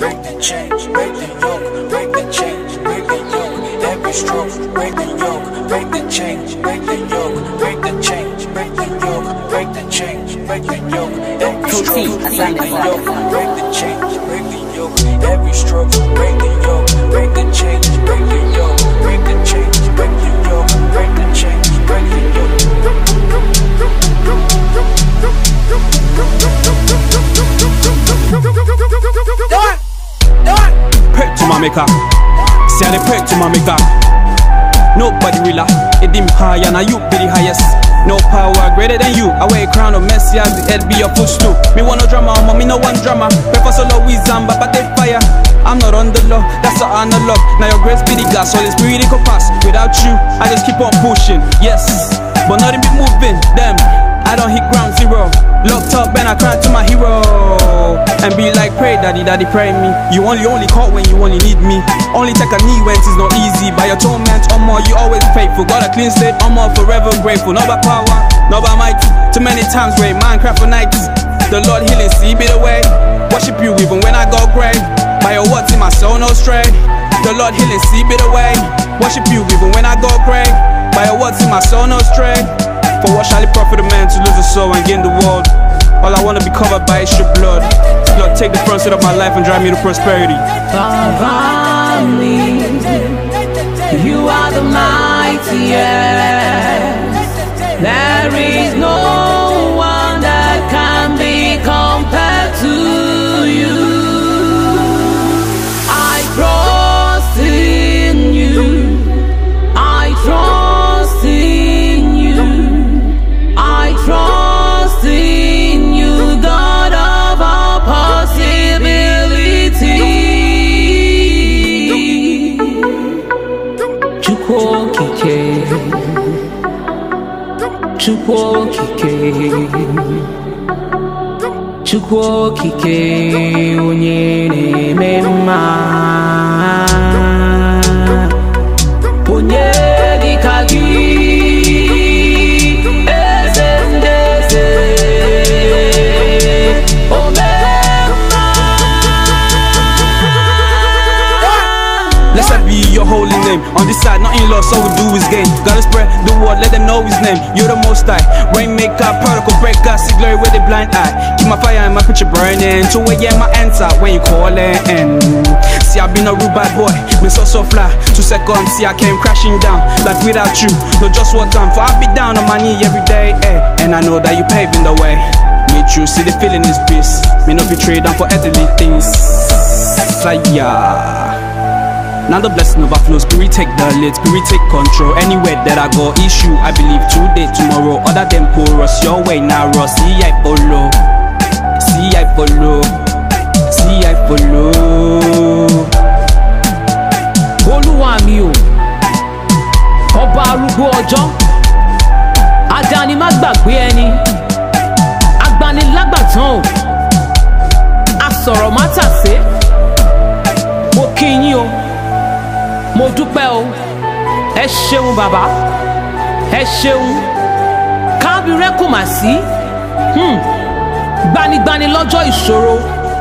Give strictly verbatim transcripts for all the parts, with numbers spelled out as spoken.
break the chains, break the yoke, break the chains, break the yoke. Every stroke, break the yoke, break the chains, break the yoke, break the chains, break the yoke, break the chains, break the yoke. Every stroke, break the yoke, break the chains, break the yoke. Every stroke, break the yoke, break the chains, break the yoke, break the chains, break the yoke, break the chains, break the yoke. Do it, do it. Pray to my maker, say I pray to my maker. Nobody realer, it dim higher, now you be the highest. No power greater than you. I wear a crown of mercy as the head be your footstool. Me want no drama, mommy no one drama. Pepper solo wisdom, but take fire. I'm not on the law, that's an analog. Now your grace be the gas, so the spirit it could pass. Without you, I just keep on pushing. Yes, but nothing be moving. Damn, I don't hit ground zero. Locked up and I cry to my hero. And be like, pray daddy, daddy pray me. You only only call when you only need me. Only take a knee when it's not easy. By your torment, or more, you always faithful. Got a clean slate, I'm more forever grateful. Not by power, not by might. Too many times wait, man cry for nights. The Lord healing, see be the way. Worship you even when I go grey. By your words in my soul no stray. The Lord healing, see be the way. Worship you even when I go grey. By your words in my soul no stray. For what shall it profit a man to lose a soul and gain the world? All I wanna be covered by is your blood. Lord, take the front seat of my life and drive me to prosperity. Cover me, you are the mightiest. There is no one that can be compared to you. I trust in you. I trust in you. I trust in you, God of all possibility. Djprotee, Djprotee, Djprotee, onye na-eme mma, onye dịka gị. Your holy name on this side, nothing lost, all we do is gain. Gotta spread the word, let them know his name. You're the most high, rainmaker, protocol breaker, see glory with the blind eye. Keep my fire and my picture burning, to where yeah my answer when you calling. See I've been a rude bad boy, been so so fly. Two seconds, see I came crashing down. Like without you, no just what time. For I be down on my knee every day, eh. And I know that you paving the way. Me true, see the feeling is peace. Me not betray down for earthly things. Like yeah. Now the blessing overflows, spirit take the lead, spirit take control. Anywhere that I go, issue, I believe today, tomorrow. Other than porous, your way now, Ross. See I follow, see I follow, see I follow. Olúwa mi o, ọba arúgbó ọjọ́, àdáni má gbàgbé ẹni, agbanilágbàtàn o, asọ̀rọ̀ má tàsé, mo kí yín o. Mo dúpẹ́ o, ẹ ṣeun bàbá, ẹ ṣeun, kábírẹ́ kò mà sí, gbanigbani lọ́jọ́ ìṣòro,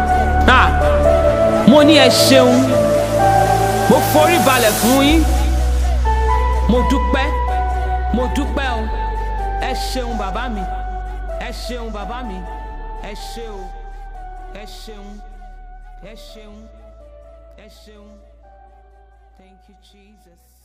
mo ní ẹ ṣeun, mo forí balẹ̀ fún yín, mo dúpẹ́, mo dúpẹ́ o, ẹ ṣeun bàbá mi, ẹ ṣeun bàbá mi, ẹ ṣe o, ẹ ṣeun, ẹ ṣeun, ẹ ṣeun. Thank you, Jesus.